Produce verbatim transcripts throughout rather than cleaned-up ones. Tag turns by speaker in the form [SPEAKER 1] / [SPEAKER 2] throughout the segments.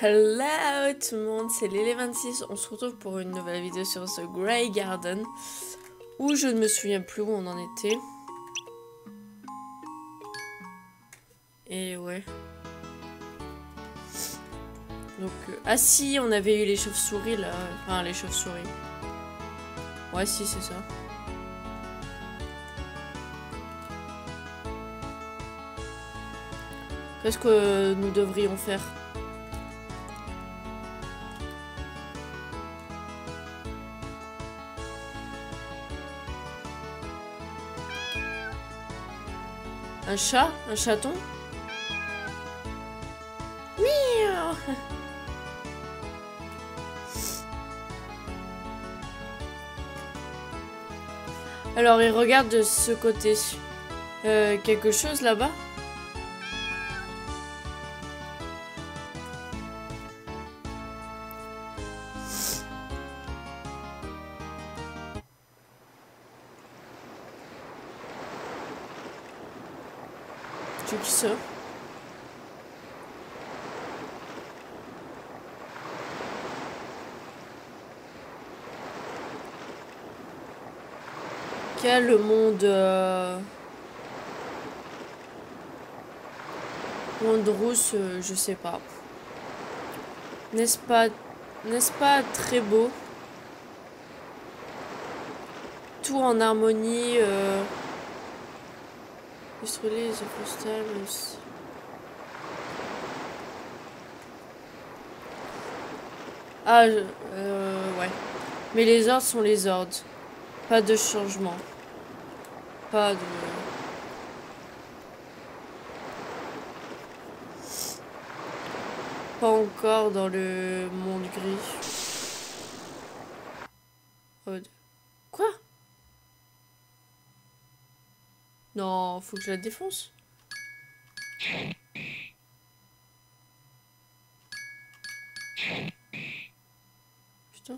[SPEAKER 1] Hello tout le monde, c'est Lélé vingt-six. On se retrouve pour une nouvelle vidéo sur ce Grey Garden où je ne me souviens plus où on en était. Et ouais. Donc, euh, ah si, on avait eu les chauves-souris là. Enfin, les chauves-souris. Ouais, si, c'est ça. Qu'est-ce que nous devrions faire? Un chat? Un chaton? Miaou. Alors, il regarde de ce côté. Euh, quelque chose là-bas? Tu qui ça? Quel monde euh... monde rousse, euh, je sais pas. N'est-ce pas, n'est-ce pas très beau? Tout en harmonie. Euh... Illustré, the postal. Ah, je... euh, ouais. Mais les ordres sont les ordres. Pas de changement. Pas de... Pas encore dans le monde gris. Oh, quoi? Non, faut que je la défonce. Putain.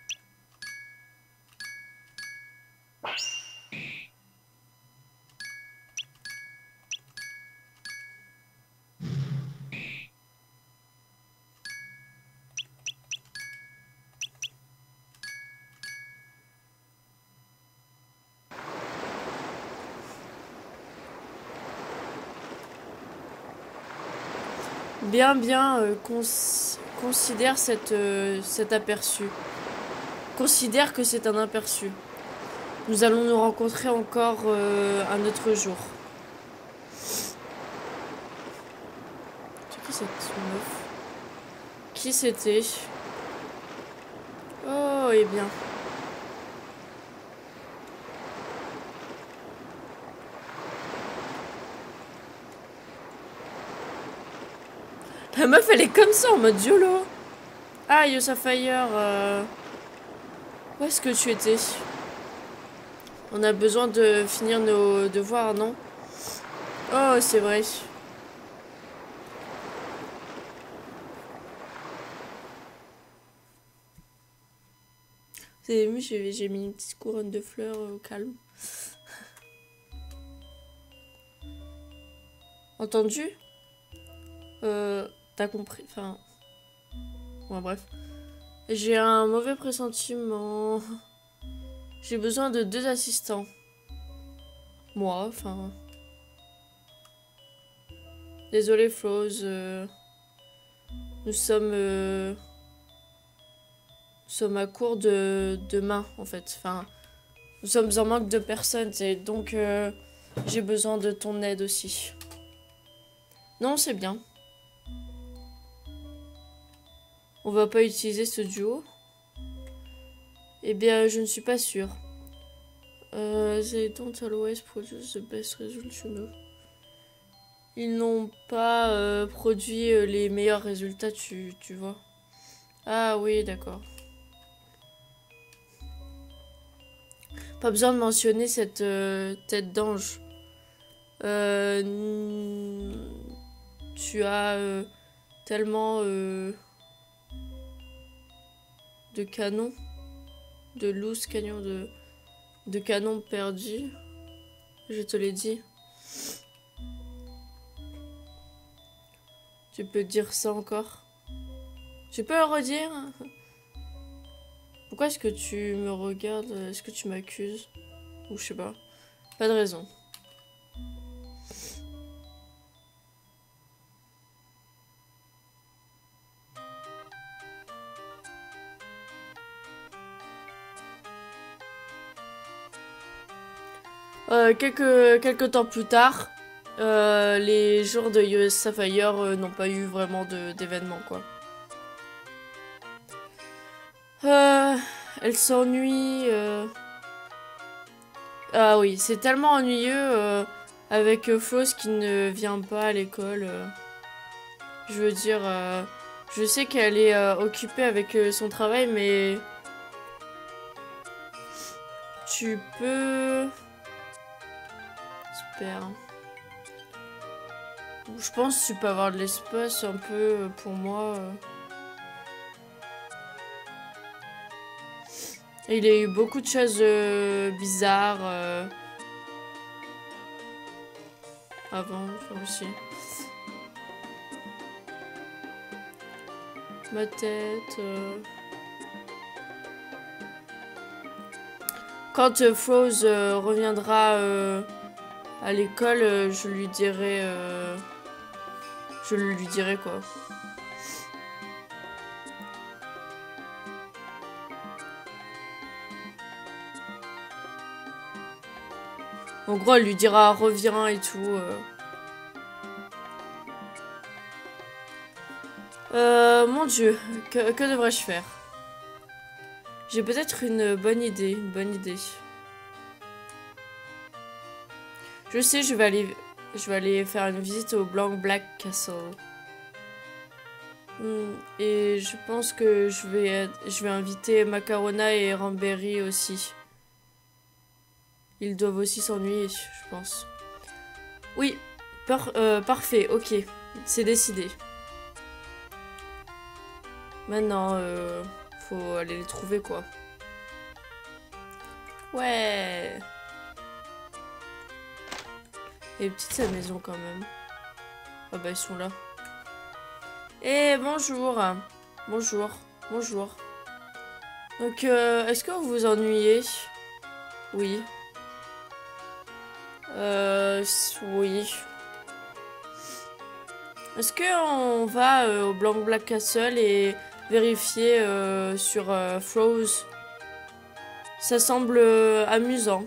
[SPEAKER 1] Bien, bien, euh, cons considère cette, euh, cet aperçu. Considère que c'est un aperçu. Nous allons nous rencontrer encore euh, un autre jour. C'est qui cette meuf? Qui c'était? Oh, eh bien. La meuf, elle est comme ça, en mode YOLO. Ah, Yosafire, euh... où est-ce que tu étais? On a besoin de finir nos devoirs, non? Oh, c'est vrai. Vous avez vu, j'ai mis une petite couronne de fleurs au calme. Entendu? Euh... T'as compris? Enfin... Ouais, bref. J'ai un mauvais pressentiment. J'ai besoin de deux assistants. Moi, enfin... Désolé, Floz. Euh... Nous sommes... Euh... Nous sommes à court de, de mains, en fait. Enfin... Nous sommes en manque de personnes, et donc... Euh... J'ai besoin de ton aide aussi. Non, c'est bien. On va pas utiliser ce duo? Eh bien, je ne suis pas sûre. Euh, they don't always produce the best results, you know. Ils n'ont pas euh, produit euh, les meilleurs résultats, tu, tu vois. Ah oui, d'accord. Pas besoin de mentionner cette euh, tête d'ange. Euh, tu as euh, tellement euh, de canons, de loose canons, de, de canons perdus. Je te l'ai dit. Tu peux dire ça encore? Tu peux le redire? Pourquoi est-ce que tu me regardes? Est-ce que tu m'accuses? Ou je sais pas. Pas de raison. Euh, quelques, quelques temps plus tard, euh, les jours de U S Sapphire euh, n'ont pas eu vraiment d'événements, quoi. Euh, elle s'ennuie. Euh... Ah oui, c'est tellement ennuyeux euh, avec euh, Floss qui ne vient pas à l'école. Euh. Je veux dire, euh, je sais qu'elle est euh, occupée avec euh, son travail, mais tu peux... Super. Je pense que tu peux avoir de l'espace un peu euh, pour moi. Euh. Et il y a eu beaucoup de choses euh, bizarres euh, avant, enfin aussi. Ma tête. Euh... Quand euh, Floss euh, reviendra euh, à l'école, euh, je lui dirai. Euh... Je lui dirai quoi. En gros, elle lui dira reviens et tout. Euh, euh mon dieu, que, que devrais-je faire? J'ai peut-être une bonne idée, une bonne idée. Je sais, je vais aller, je vais aller faire une visite au Blanc Black Castle. Hmm, et je pense que je vais, je vais inviter Macarona et Ramberry aussi. Ils doivent aussi s'ennuyer, je pense. Oui, par, euh, parfait, ok. C'est décidé. Maintenant, euh, faut aller les trouver, quoi. Ouais. Elle est petite, sa maison, quand même. Ah bah, ils sont là. Eh, bonjour. Bonjour. Bonjour. Donc, euh, est-ce que vous vous ennuyez? Oui. Euh, oui. Est-ce qu'on va euh, au Blanc Black Castle et vérifier euh, sur euh, Floss? Ça semble euh, amusant.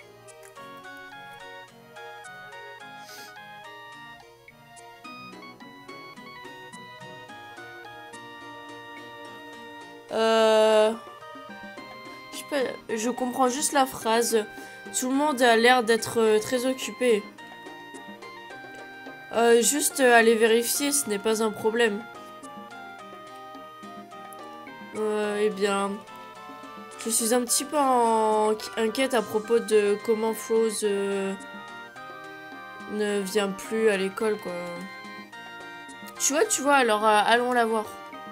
[SPEAKER 1] Euh... Je sais pas, je comprends juste la phrase. Tout le monde a l'air d'être euh, très occupé. Euh, juste euh, aller vérifier, ce n'est pas un problème. Euh, eh bien... Je suis un petit peu en... inquiète à propos de comment Floss euh, ne vient plus à l'école, quoi. Tu vois, tu vois, alors euh, allons la voir.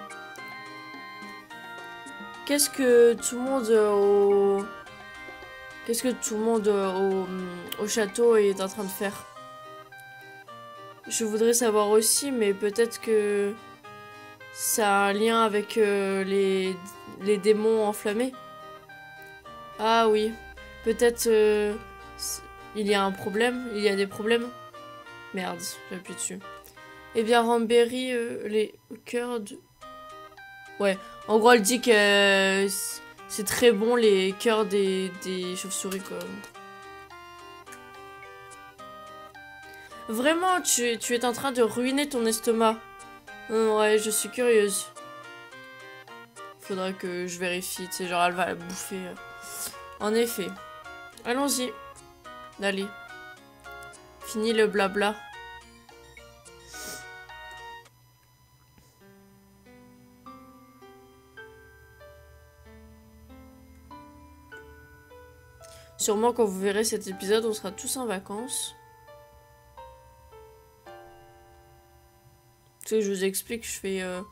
[SPEAKER 1] Qu'est-ce que tout le monde euh, au... Qu'est-ce que tout le monde euh, au... au château est en train de faire? Je voudrais savoir aussi, mais peut-être que ça a un lien avec euh, les... les démons enflammés. Ah oui, peut-être euh, il y a un problème, il y a des problèmes. Merde, j'appuie dessus. Eh bien, Ramberry, euh, les cœurs de... Ouais, en gros, elle dit que euh, c'est très bon les cœurs des, des chauves-souris, quoi. Vraiment, tu, tu es en train de ruiner ton estomac. Hum, ouais, je suis curieuse. Faudra que je vérifie, tu sais, genre elle va la bouffer. En effet. Allons-y. Allez. Fini le blabla. Sûrement quand vous verrez cet épisode, on sera tous en vacances. Tu sais, je vous explique, je fais... Euh...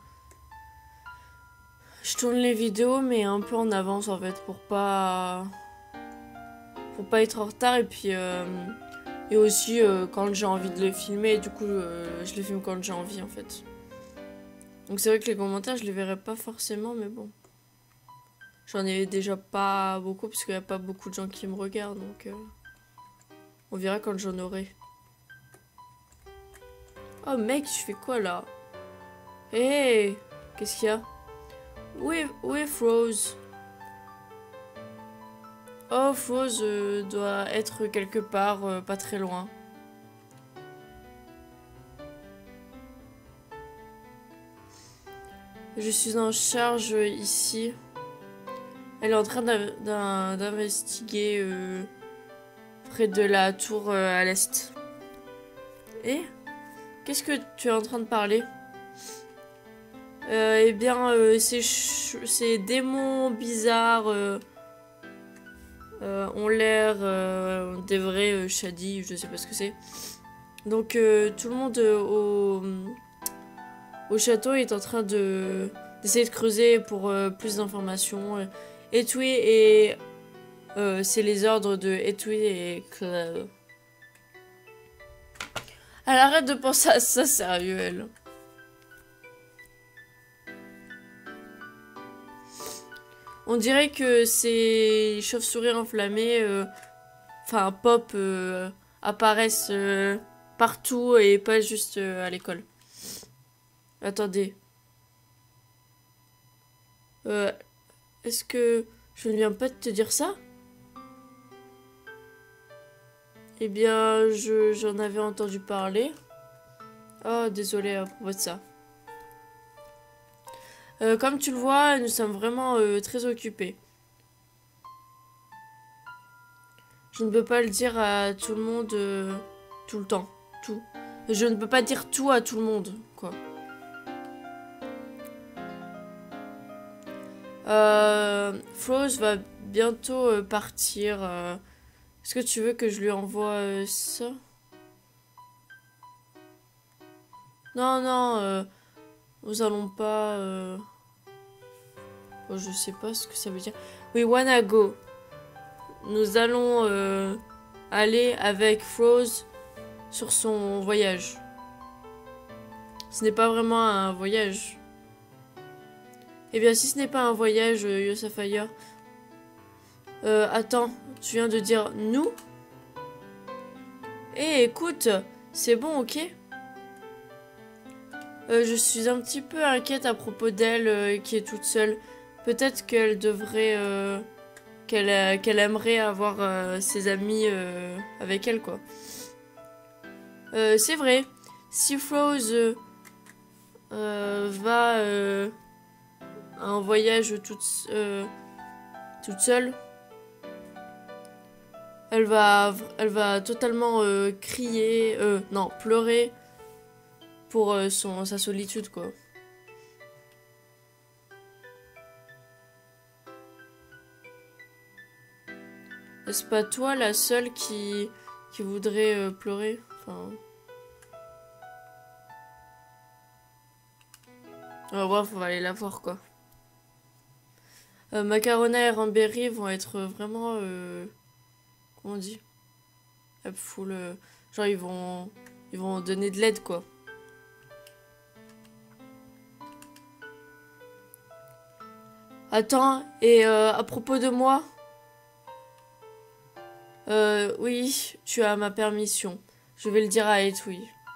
[SPEAKER 1] Je tourne les vidéos, mais un peu en avance, en fait, pour pas... Pour pas être en retard, et puis... Euh... Et aussi, euh, quand j'ai envie de les filmer, du coup, euh, je les filme quand j'ai envie, en fait. Donc c'est vrai que les commentaires, je les verrai pas forcément, mais bon. J'en ai déjà pas beaucoup, parce qu'il n'y a pas beaucoup de gens qui me regardent, donc... Euh, on verra quand j'en aurai. Oh mec, tu fais quoi là? Hé hey, qu'est-ce qu'il y a? Où est, où est Froze? Oh, Froze euh, doit être quelque part, euh, pas très loin. Je suis en charge euh, ici. Elle est en train d'investiguer euh, près de la tour euh, à l'est. Et qu'est-ce que tu es en train de parler? euh, Eh bien, euh, ces, ces démons bizarres euh, euh, ont l'air euh, des vrais euh, shady, je sais pas ce que c'est. Donc euh, tout le monde euh, au, au château est en train de d'essayer de creuser pour euh, plus d'informations. Etui et euh, c'est les ordres de Etui et Claire. Elle arrête de penser à ça, sérieux, elle. On dirait que ces chauves-souris enflammées, euh, enfin pop, euh, apparaissent euh, partout et pas juste euh, à l'école. Attendez. Euh, Est-ce que je ne viens pas de te dire ça? Eh bien, je, j'en avais entendu parler. Oh, désolé à propos de ça. Euh, comme tu le vois, nous sommes vraiment euh, très occupés. Je ne peux pas le dire à tout le monde euh, tout le temps. Tout. Je ne peux pas dire tout à tout le monde, quoi. Euh, Froze va bientôt euh, partir. Euh, Est-ce que tu veux que je lui envoie euh, ça? Non, non, euh, nous allons pas... Euh... Oh, je sais pas ce que ça veut dire. We wanna go. Nous allons euh, aller avec Froze sur son voyage. Ce n'est pas vraiment un voyage. Eh bien, si ce n'est pas un voyage, euh, Yosafire... Euh, attends, tu viens de dire nous? Eh, écoute, c'est bon, ok? euh, Je suis un petit peu inquiète à propos d'elle euh, qui est toute seule. Peut-être qu'elle devrait... Euh, qu'elle euh, qu'elle aimerait avoir euh, ses amis euh, avec elle, quoi. Euh, c'est vrai. Si Froze euh, euh, va euh, à un voyage toute, euh, toute seule, elle va, elle va totalement euh, crier, euh, non, pleurer pour euh, son, sa solitude, quoi. Est-ce pas toi la seule qui, qui voudrait euh, pleurer? Enfin... Oh, bref, on va aller la voir, quoi. Euh, Macarona et Ramberry vont être vraiment... Euh, comment on dit? Full, euh, genre, ils vont, ils vont donner de l'aide, quoi. Attends, et euh, à propos de moi? Euh, oui, tu as ma permission. Je vais le dire à Etui.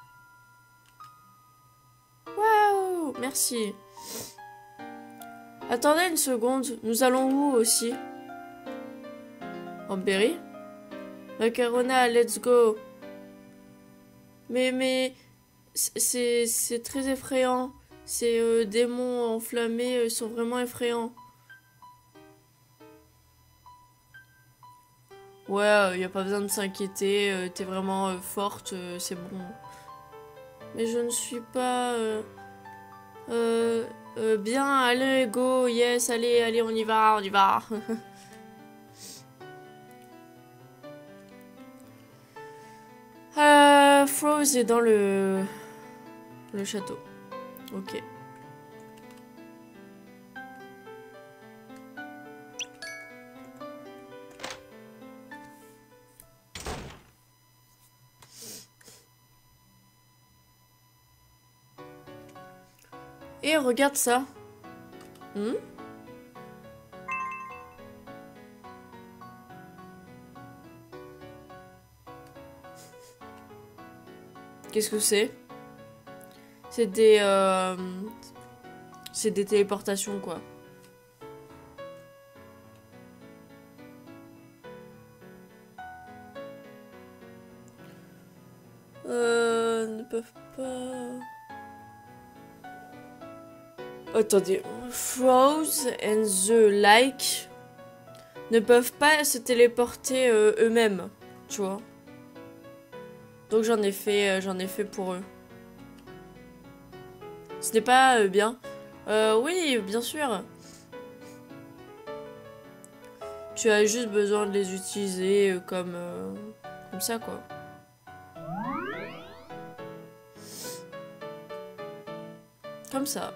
[SPEAKER 1] Waouh, merci. Attendez une seconde, nous allons où aussi? Ramberry? Macarona, let's go. Mais, mais, c'est c'est très effrayant. Ces euh, démons enflammés euh, sont vraiment effrayants. Ouais, il euh, n'y a pas besoin de s'inquiéter, euh, t'es vraiment euh, forte, euh, c'est bon. Mais je ne suis pas... Euh, euh, euh, bien, allez, go, yes, allez, allez, on y va, on y va. euh, Froze est dans le... le château. Ok. Et regarde ça. Hmm? Qu'est-ce que c'est? C'est des... Euh... C'est des téléportations, quoi. Euh... Ne peuvent pas... Attendez. Froze and the like ne peuvent pas se téléporter euh, eux-mêmes, tu vois. Donc j'en ai fait, euh, j'en ai fait pour eux. Ce n'est pas euh, bien. Euh, oui, bien sûr. Tu as juste besoin de les utiliser euh, comme, euh, comme ça, quoi. Comme ça.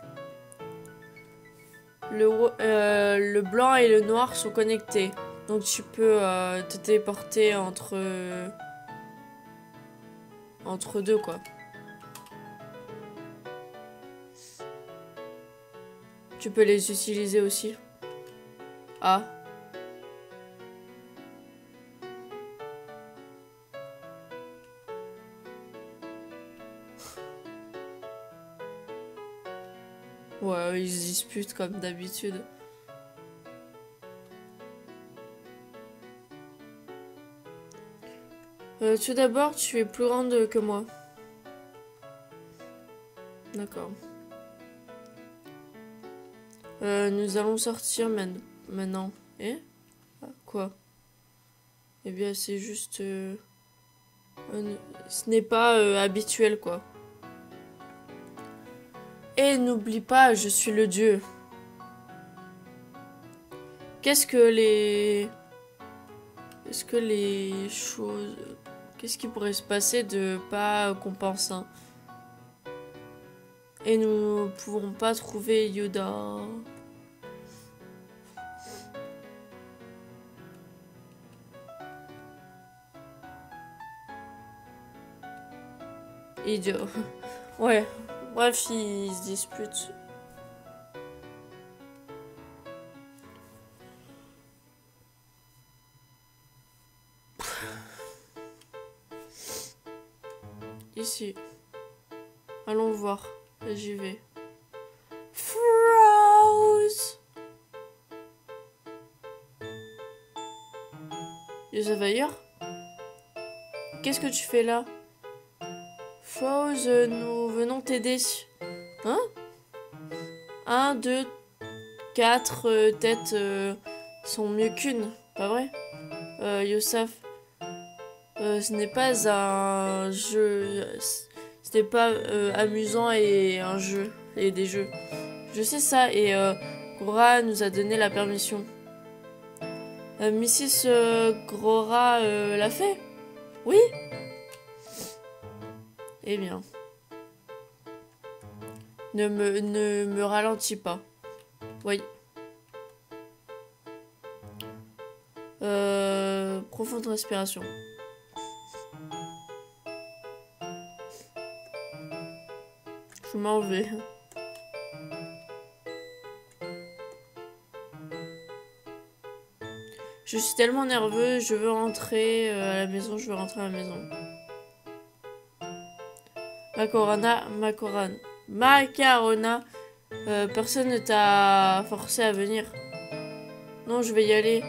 [SPEAKER 1] Le, euh, le blanc et le noir sont connectés. Donc tu peux euh, te téléporter entre... Euh, entre deux, quoi. Tu peux les utiliser aussi. Ah. Ouais, ils se disputent comme d'habitude. Euh, tout d'abord, tu es plus grande que moi. D'accord. Euh, nous allons sortir maintenant. Eh? Ah, quoi? Eh bien, c'est juste... Euh... Euh, ce n'est pas euh, habituel, quoi. Et n'oublie pas, je suis le dieu. Qu'est-ce que les... Qu'est-ce que les choses... Qu'est-ce qui pourrait se passer de pas qu'on pense, hein? Et nous ne pouvons pas trouver Yoda. Idiot. Ouais. Bref, ils se disputent. Ici. Allons voir. J'y vais. Froze. Les availleurs? Qu'est-ce que tu fais là? Froze, nous venons t'aider. Hein? Un, deux, quatre euh, têtes euh, sont mieux qu'une, pas vrai? Euh, Yosaf, euh, ce n'est pas un jeu... Ce n'est pas euh, amusant et un jeu, et des jeux. Je sais ça, et euh, Grora nous a donné la permission. Euh, missus Euh, Grora euh, l'a fait? Oui? Eh bien. Ne me, ne me ralentis pas. Oui. Euh, profonde respiration. Je m'en vais. Je suis tellement nerveux, je veux rentrer euh, à la maison, je veux rentrer à la maison. Macarona, Macaron, Macarona, euh, personne ne t'a forcé à venir. Non, je vais y aller.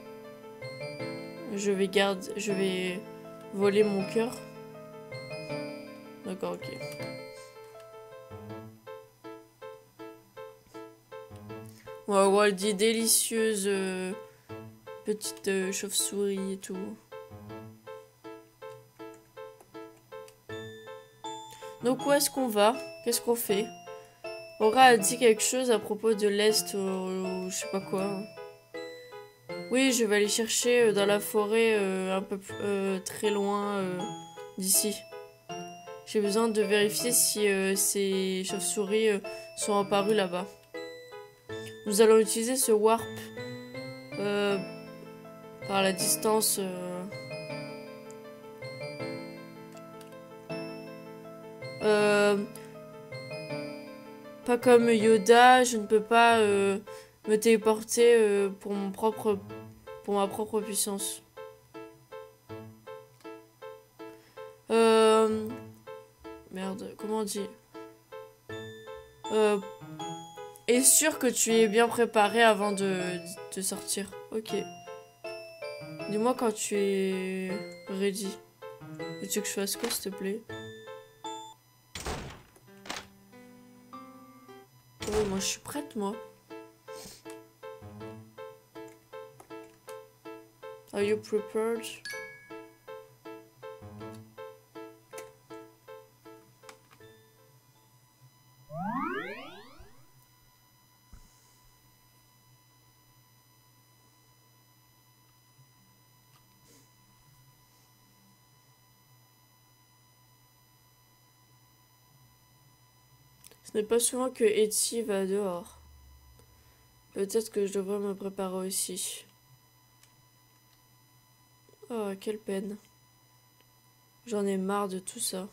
[SPEAKER 1] Je vais garder, je vais voler mon cœur. D'accord, ok. On va voir des délicieuses euh, petites euh, chauves-souris et tout. Donc où est-ce qu'on va? Qu'est-ce qu'on fait? Aura a dit quelque chose à propos de l'Est ou, ou je sais pas quoi. Oui, je vais aller chercher dans la forêt euh, un peu euh, très loin euh, d'ici. J'ai besoin de vérifier si euh, ces chauves-souris euh, sont apparues là-bas. Nous allons utiliser ce warp euh, par la distance. Euh, euh, Pas comme Yoda, je ne peux pas euh, me téléporter euh, pour mon propre, pour ma propre puissance. Euh... Merde, comment on dit euh... Est sûr que tu es bien préparé avant de, de sortir. Ok. Dis-moi quand tu es ready. Veux-tu que je fasse quoi, s'il te plaît? Oh, moi je suis prête, moi. Are you prepared? Ce n'est pas souvent que Etsy va dehors. Peut-être que je devrais me préparer aussi. Oh, quelle peine. J'en ai marre de tout ça.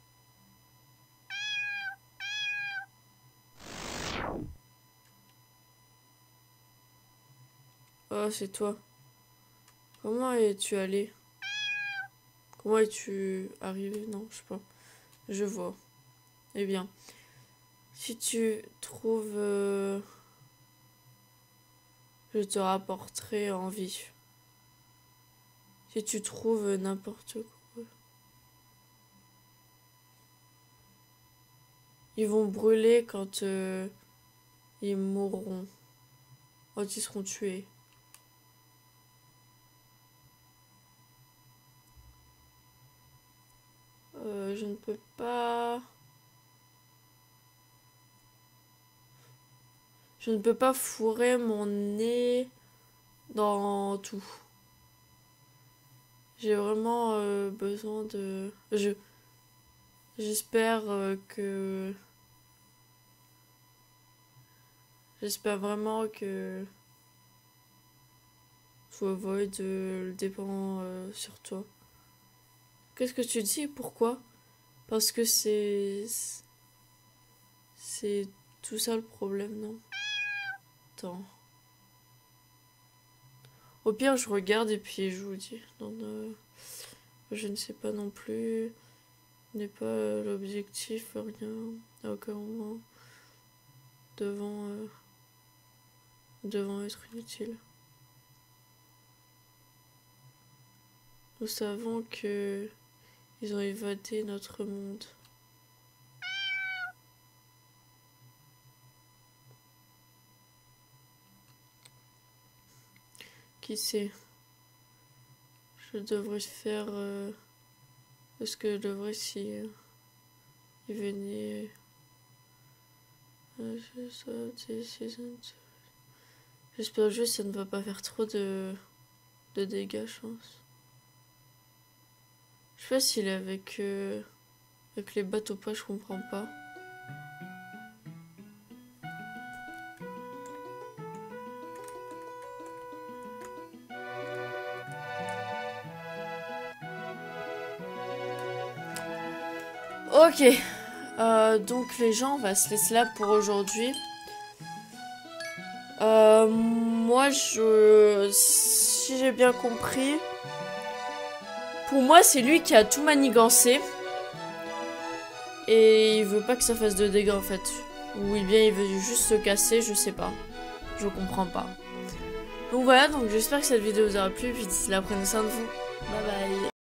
[SPEAKER 1] Oh, c'est toi. Comment es-tu allé? Comment es-tu arrivé? Non, je sais pas. Je vois. Eh bien. Si tu trouves... Euh, je te rapporterai en vie. Si tu trouves n'importe quoi. Ils vont brûler quand euh, ils mourront. Quand ils seront tués. Euh, je ne peux pas... Je ne peux pas fourrer mon nez dans tout. J'ai vraiment euh, besoin de... Je... J'espère euh, que... J'espère vraiment que... To avoid euh, le dépend euh, sur toi. Qu'est-ce que tu dis? Pourquoi? Parce que c'est... C'est tout ça le problème, non? Attends. Au pire, je regarde et puis je vous dis. Non, non, je ne sais pas non plus. N'est pas l'objectif, rien. À aucun moment. Devant... Euh, devant être inutile. Nous savons que... Ils ont évadé notre monde. Qui sait? Je devrais faire euh, ce que je devrais si euh, il venait. Euh, J'espère juste que ça ne va pas faire trop de, de dégâts, je pense. Je sais pas s'il est avec, euh, avec les bateaux pas, je comprends pas. Ok, euh, donc les gens, on va se laisser là pour aujourd'hui. Euh, moi, je, si j'ai bien compris, pour moi, c'est lui qui a tout manigancé. Et il veut pas que ça fasse de dégâts en fait. Ou bien il veut juste se casser, je sais pas. Je comprends pas. Donc voilà, donc j'espère que cette vidéo vous aura plu. Puis d'ici là, prenez soin de vous. Bye bye.